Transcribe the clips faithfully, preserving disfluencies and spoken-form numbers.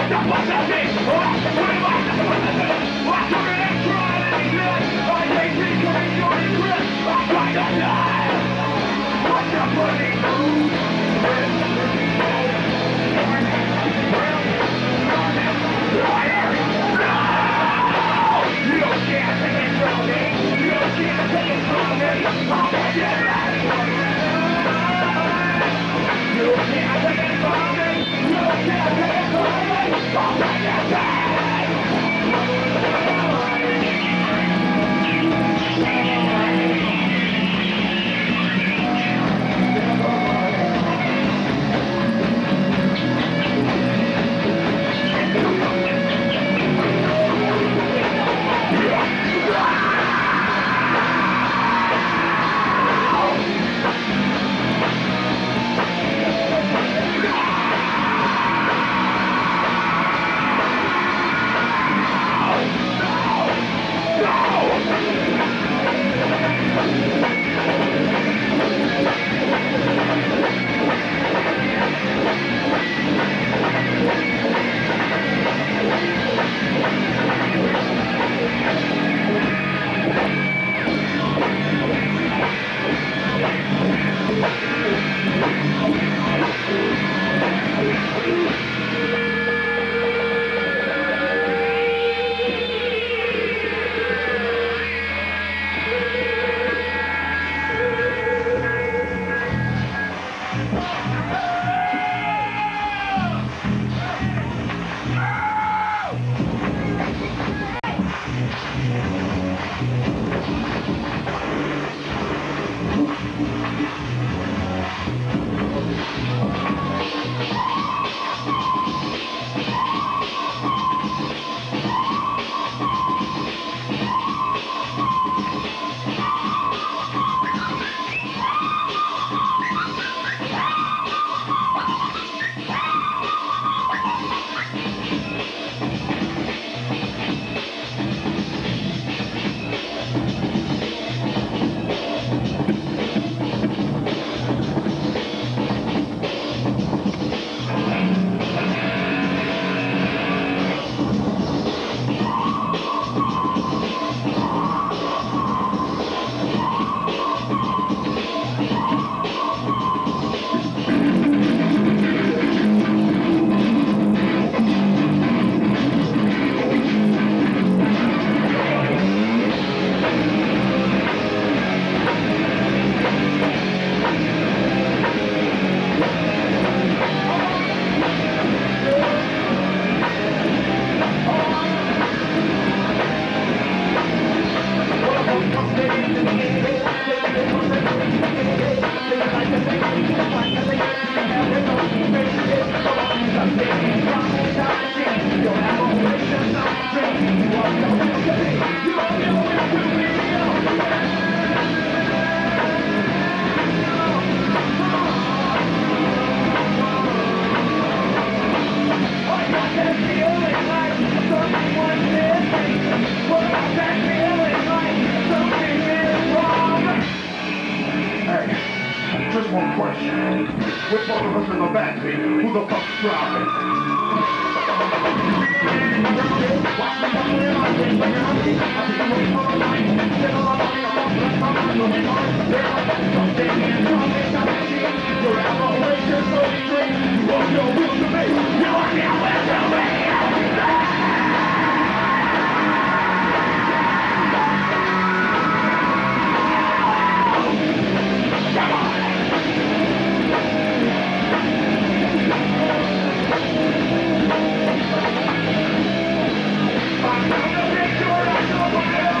Make sure I know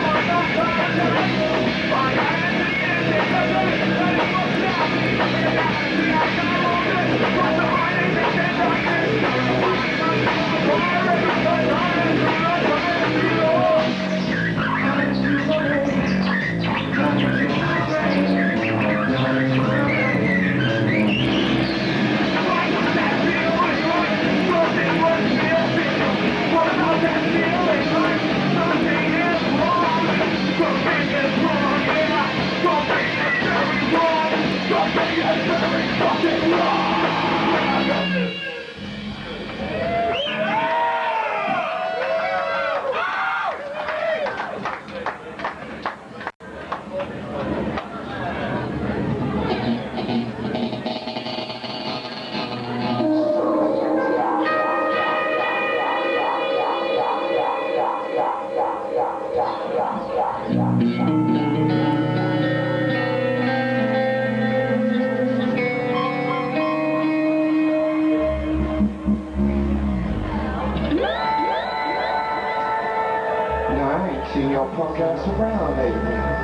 punk ass around, ladies.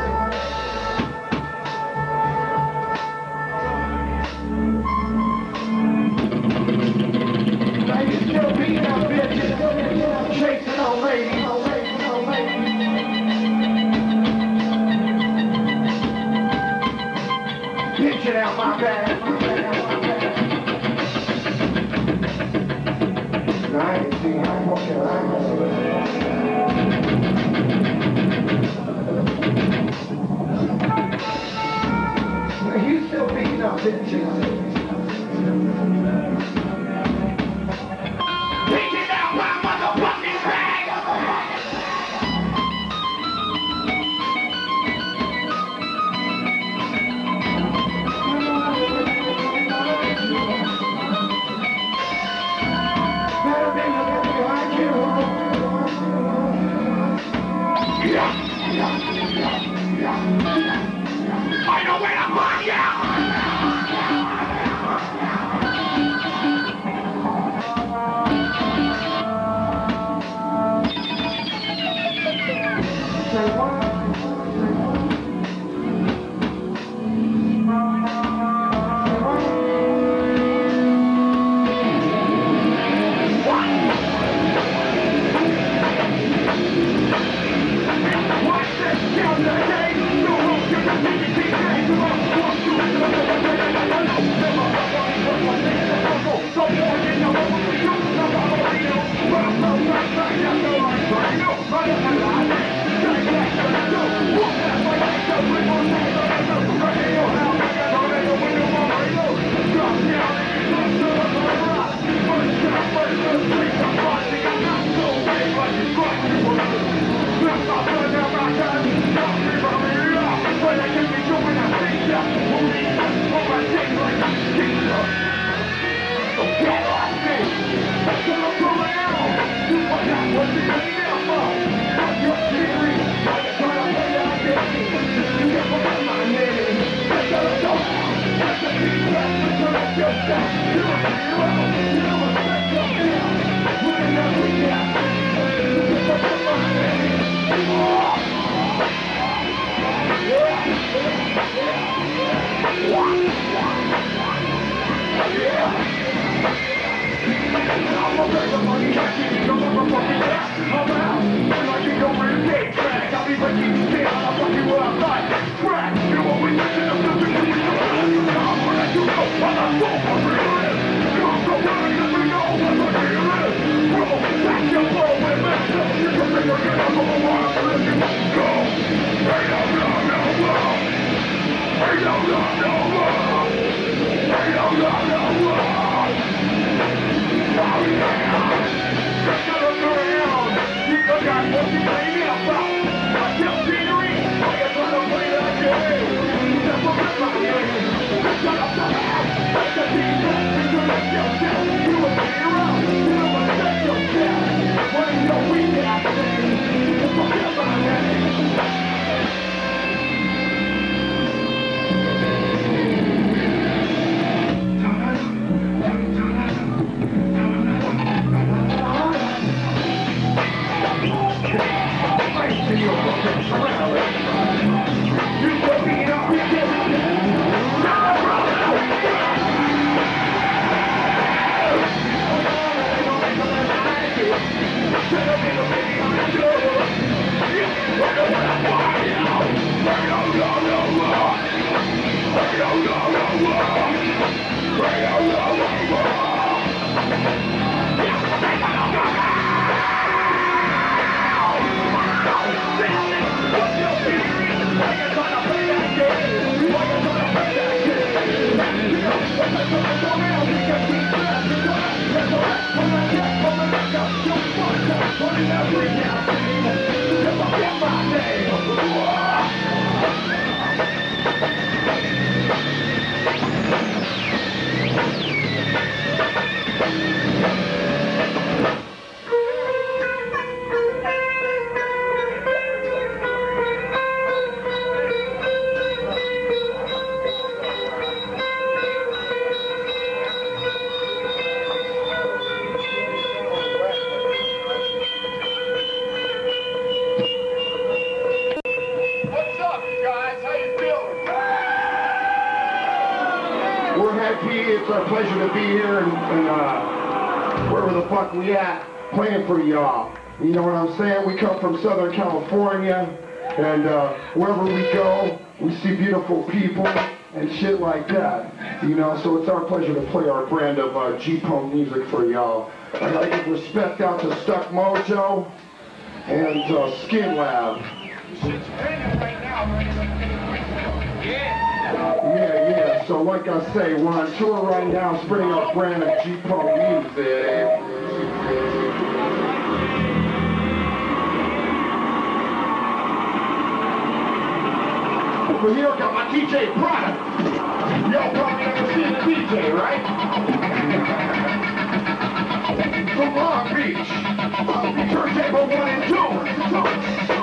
Now you still beating on bitches, chasing on ladies, on ladies, on ladies. Pitching out my bag. I ain't seen how fucking I You still beating up bitches. Pitching out my motherfucking bag. I know where to find you! Say what? Yeah. I P. It's our pleasure to be here and, and uh, wherever the fuck we at, playing for y'all. You know what I'm saying? We come from Southern California, and uh, wherever we go, we see beautiful people and shit like that. You know, so it's our pleasure to play our brand of uh, G-Punk music for y'all. I gotta give respect out to Stuck Mojo and uh, Skin Lab. Yeah, yeah, so like I say, we're on tour right now spreading our brand of G-Punk music. Over here, I got my D J product. Y'all probably never seen a D J, right? From Long Beach. Turntable one and two.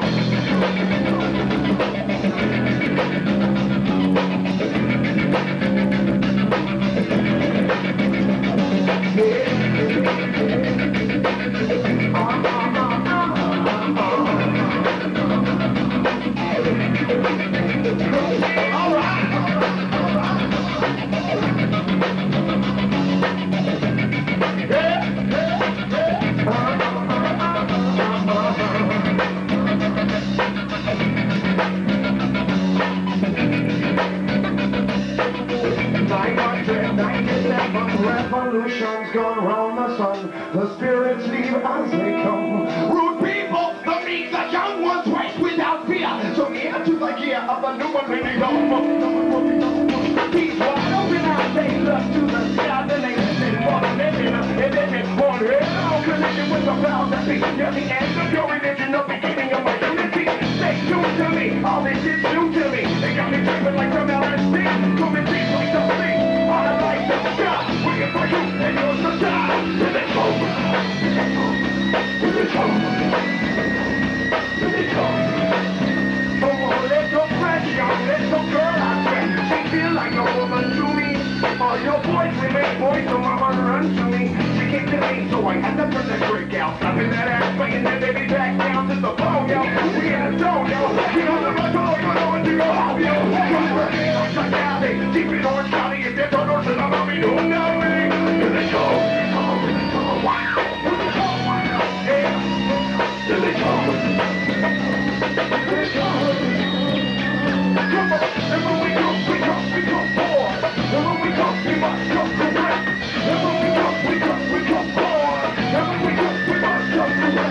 Revolution's gone round the sun. The spirits leave as they come. Rude people, the meek, the young ones waste without fear. So near to the gear of the new millennium. He's wide open out, they look to the sky. Then they listen for the living. And then it's born here. No collision with the powers that be. You're the end of your religion, the beginning of my unity. Stay tuned to me, all this shit's new to me. They got me tripping like some L S D. Coming deep like the sea. On a light the sky. Waiting for you and yours to die. Here they come. Here they come. Here they come. Oh, little pressure, little girl I swear. She feel like a woman to me. All your boys remain boys, so mama run to me. She came to me, so I had to turn the trick out. Stopping that ass, playing that baby back down to the bone, yo. We in a zone, yo. We on the road, yo. You know into your home, yo. Come for me, I'm stuck out there. Deep in Orange County, if they're told us that I'm me, don't know me. Here they go. Come, come, wow. Here they come, wow. Yeah. Here they come. Here they come. Come on, and when we come, we come, we come forward. And when we come, we must come correct. And when we come, we come, we come forward. And when we come, we must come correct.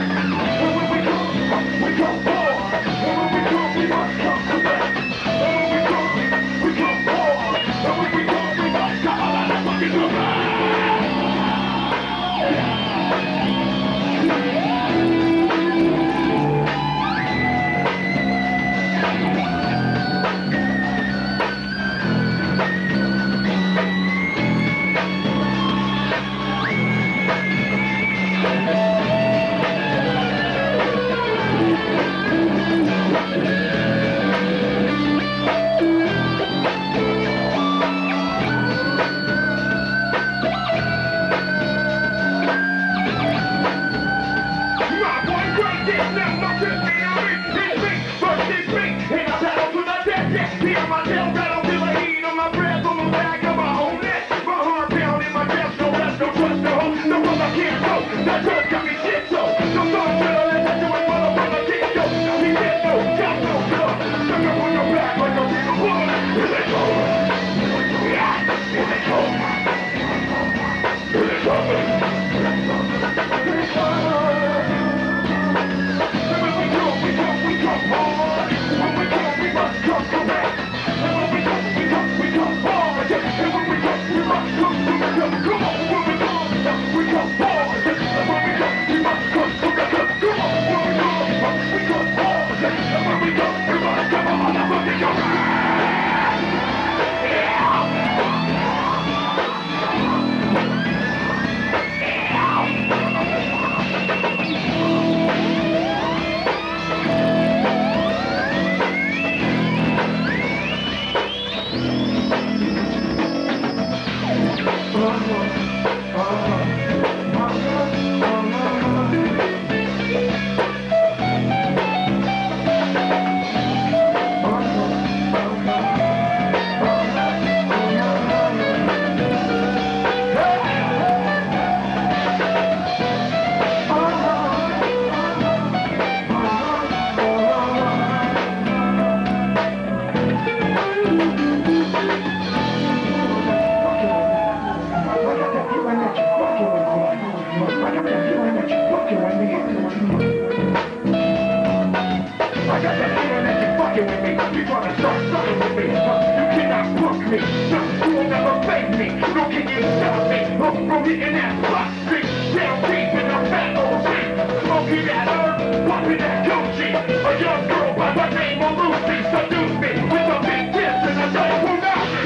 getting that plastic, down deep in the fat old shit. Smoking that herb, popping that Gucci. A young girl by the name of Lucy seduced me with a big kiss and a nice punani.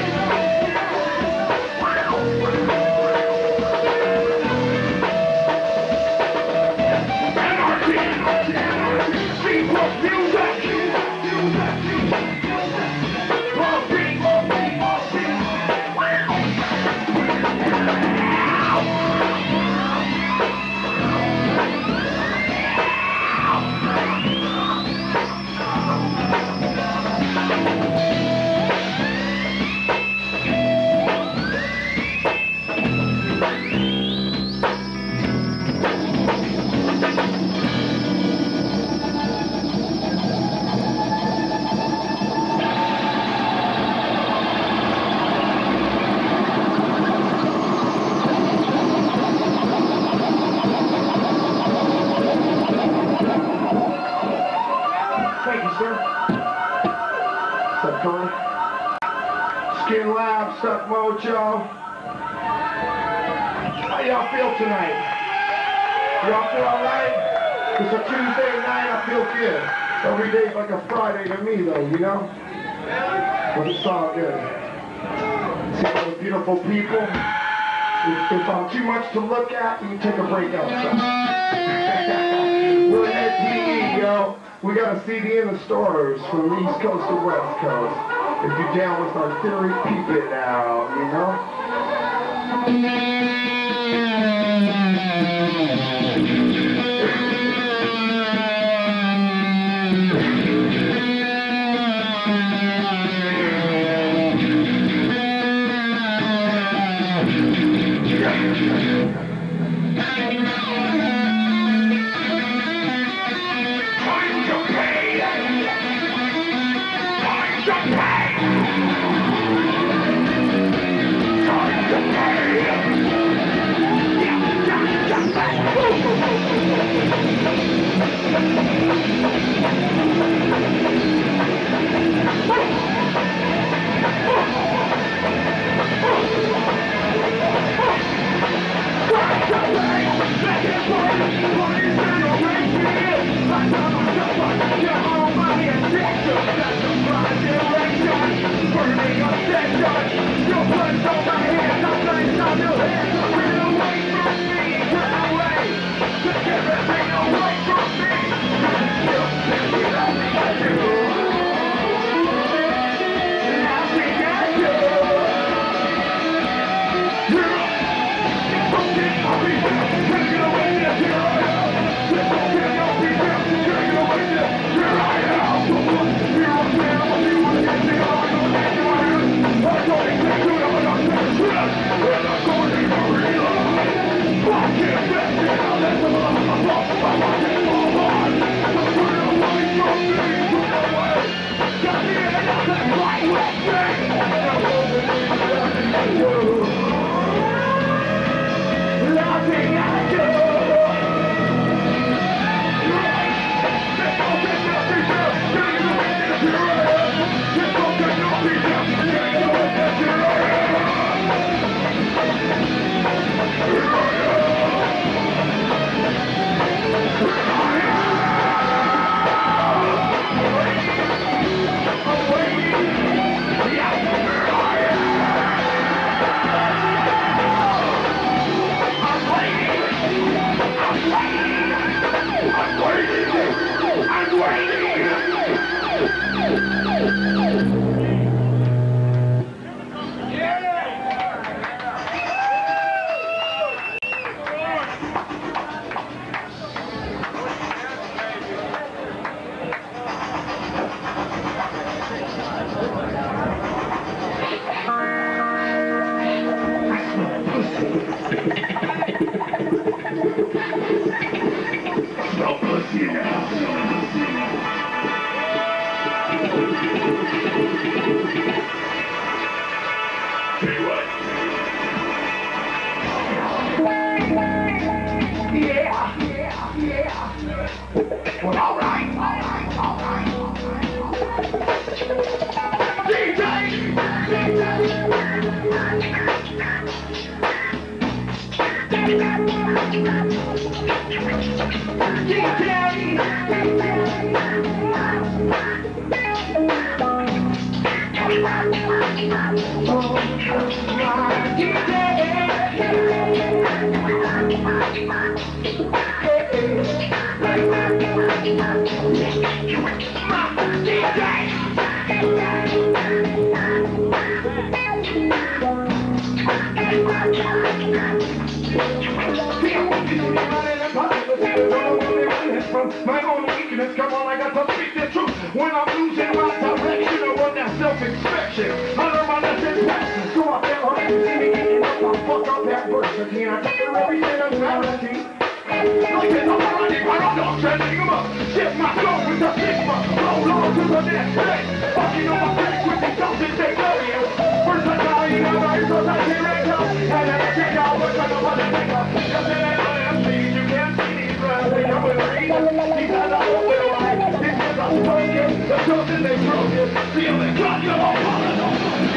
Anarchy, C plus music. Skin Lab, Stuck Mojo. How y'all feel tonight? Y'all feel alright? It's a Tuesday night, I feel good. Every day's like a Friday to me though, you know? But it's all good. See all the beautiful people? If, if I'm too much to look at, you can take a break outside. We're at P E, yo. We got a C D in the stores from the East Coast to West Coast. If you're down with our theory, peep it out, you know? My own weakness, come on, I got to speak the truth. When I'm losing my direction, I run that self-inspection. I learn my lesson best, so I feel hard to see me getting up. I fuck up that verse again. I take the everything I'm reality. Like this, I'm running, I don't know, setting them up. Shift my soul with the stigma. Roll on to the next day. Fucking on my back with these something they know you. First I tell you, I'm right, so I can't right now. And then I take out what's on the other nigga. Just in that I am seeing, you can't see these friends. They come with a reason. These guys are all with a lie. These guys are spoken. The something they broken. Feel it, got you all falling on.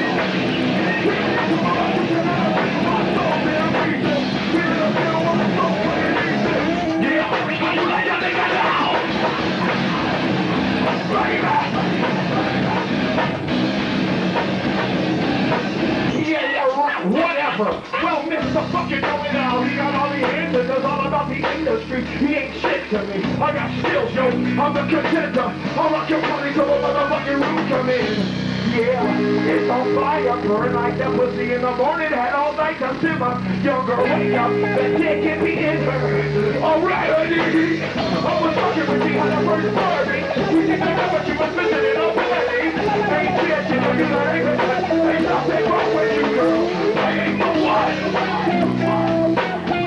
Whatever. Well, Mister Fucking Know-It-All, he got all the answers. It's all about the industry. He ain't shit to me. I got skills, yo. I'm the contender. I'll rock your party till the motherfucking room come in. Yeah, it's on fire, burn like that pussy in the morning, had all night to simmer. Young girl, wake up, that dick can be in her. Alright, honey, I was fucking with you on the first party. We didn't know what you was missing in all party. Ain't shit, you know you like it. Ain't nothing wrong with you, girl. I ain't the one. I ain't the one.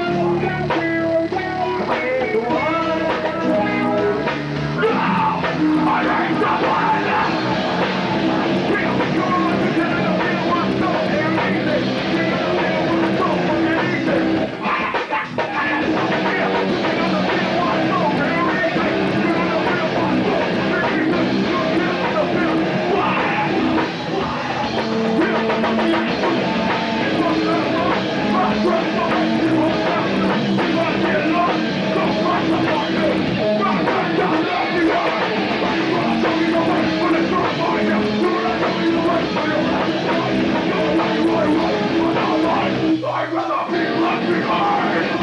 No, I ain't the one. I'd rather be left behind.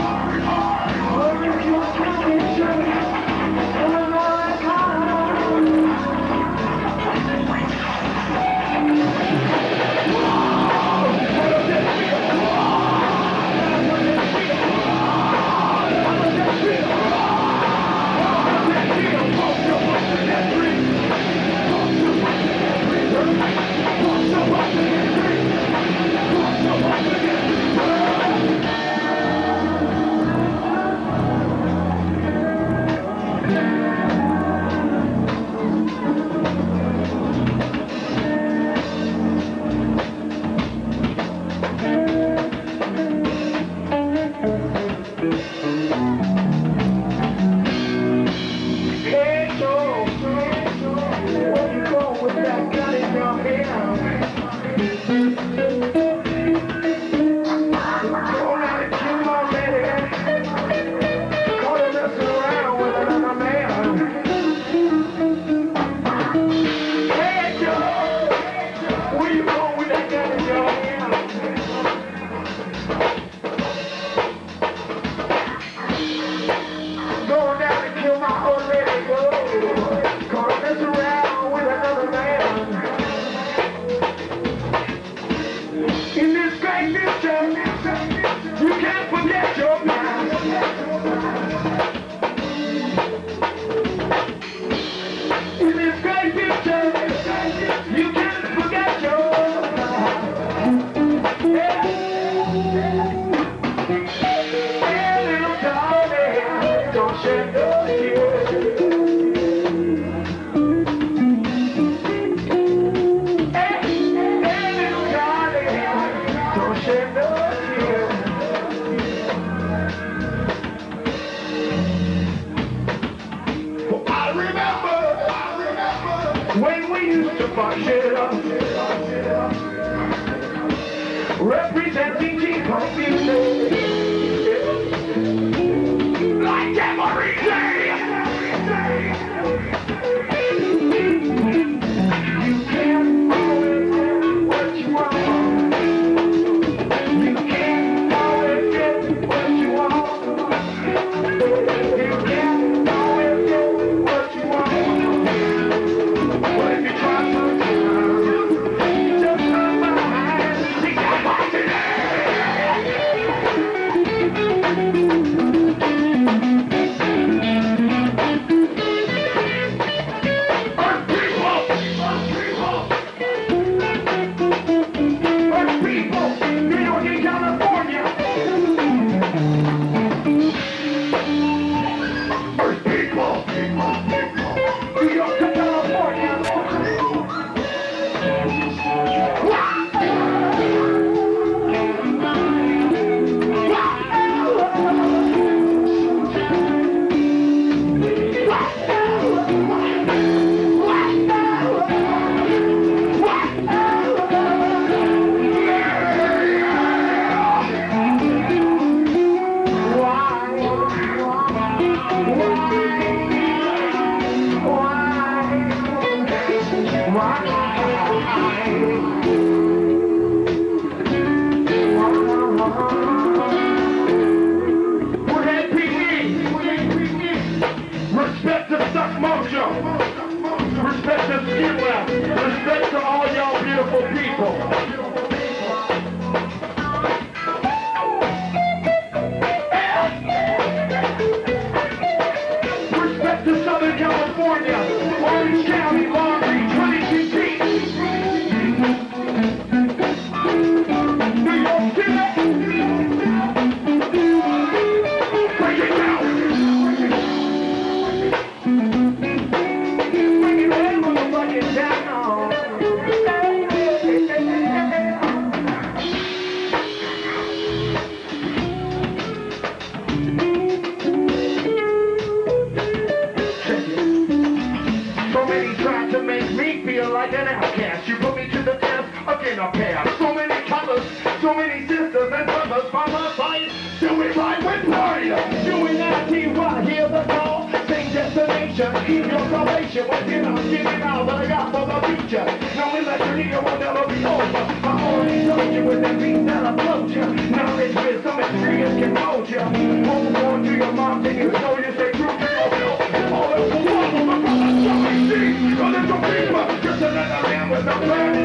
When we used to fuck shit up, representing G-Punk music. Respect to Stuck Mojo. Respect to Skin Lab. Respect to all y'all beautiful people. Respect to Southern California, Orange County, Long Beach, Huntington Beach, New York City. Break it down. Break it down, motherfucking down. So many tried to make me feel like an outcast. You put me to the test, again a pass. So many colors, so many sisters and brothers by my side. Still we ride with pride. Doing I T Y, hear the call. Same destination, keep your salvation. Working on getting out, but I got for the future. Knowing that your nigga will never be over. I already told you with the beat that I float you. Knowledge, wisdom, experience can mold you. Hold on to your mom, then you know you stay true to yourself. All else will follow, my brother, so we see. A little deeper, just another man with a plan.